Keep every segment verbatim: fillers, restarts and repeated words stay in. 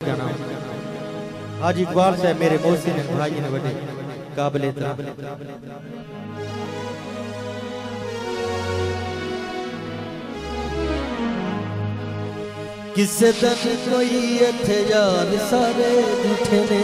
जाना हाजी इकबाल साहब मेरे मोहसिन ने भाई ने बड़े काबिल एहतराम। किसे दिन कोई इत्थे यार सारे झूठे ने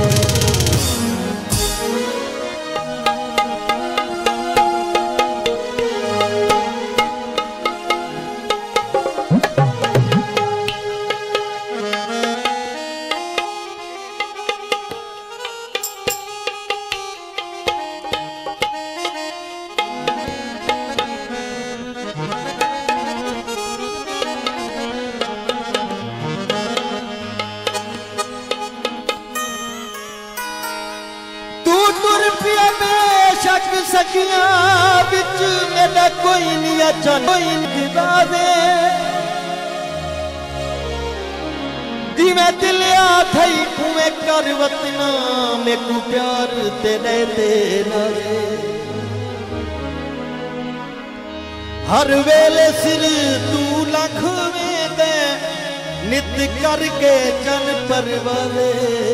सखिया बिच मेरा कोई नहीं अच्छा कोई दिवावे जिमें दिलिया थई उमें कर वतना में को प्यार तेरे तेरा हर वेले सिर तू लख में दे नित करके चन परवावे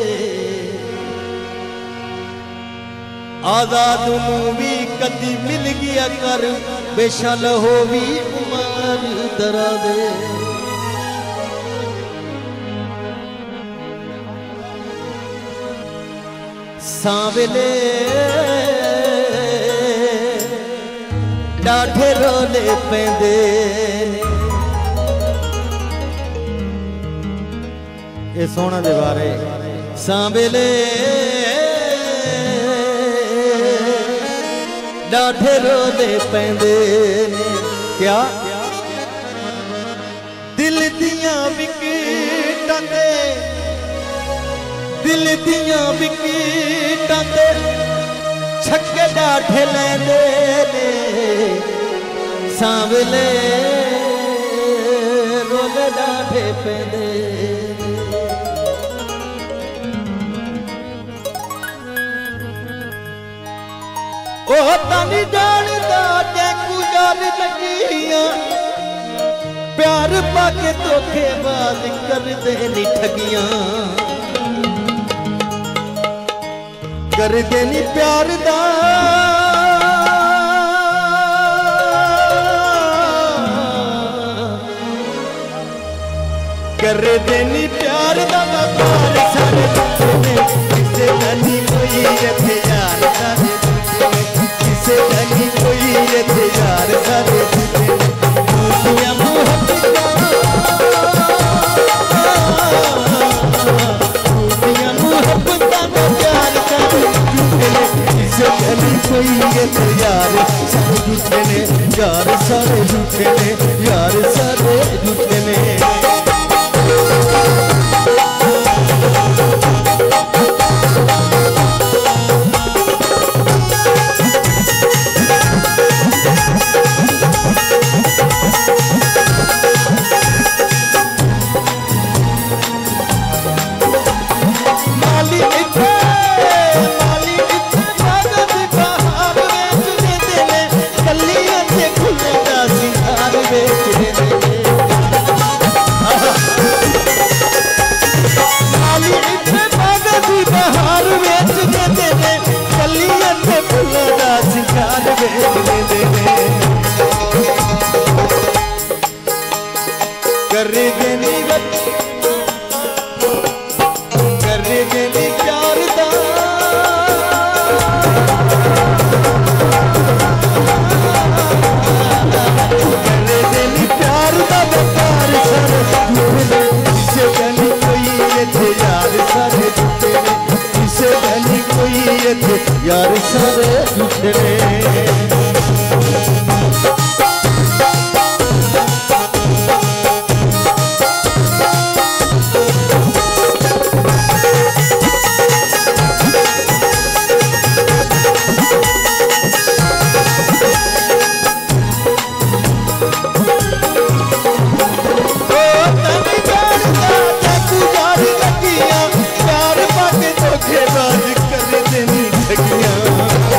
आजाद भी कदी मिल गया कर बेशल हो भी उमर दरा दे सांवले डाढ़े रोले पेंदे ये सोना दे बारे सांवले डाढ़े रोले पेंदे ने क्या दिल दियां विकेटां ते दिल दियां विकेटां ते छक्के डाढ़े लैंदे ने सांवले रोले डाढ़े पेंदे ओ तानी जानदा तैकू यार लगियां प्यार पाके धोखेबाज कर दे नी ठगियां कर दे नी प्यार दा कर दे नी प्यार दा प्यार सारे किसे नहीं कोई इत्थे यार सारे किसे नहीं कोई इत्थे यार सारे दुनिया मोहब्बत दुनिया मोहब्बत दा प्यार सारे किसे नहीं कोई इत्थे यार सारे झूठे ने यार सारे झूठे ने यार सारे झूठे ने कर देनी कर देनी प्यार दा कर देनी प्यार दा प्यार सारे किसे कहनी कोई इत्थे यार सारे झूठे ने किसे कहनी कोई इत्थे यार सारे झूठे ने प्यार पाके धोखेबाज कर देनी ठगियां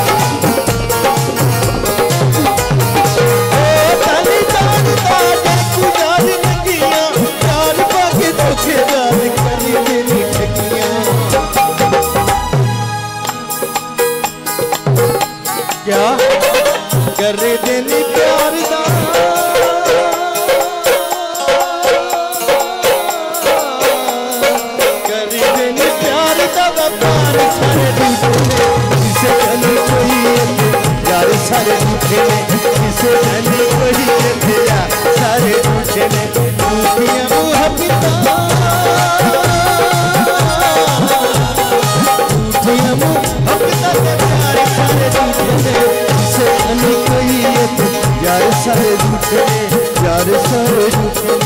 यार सारे झूठे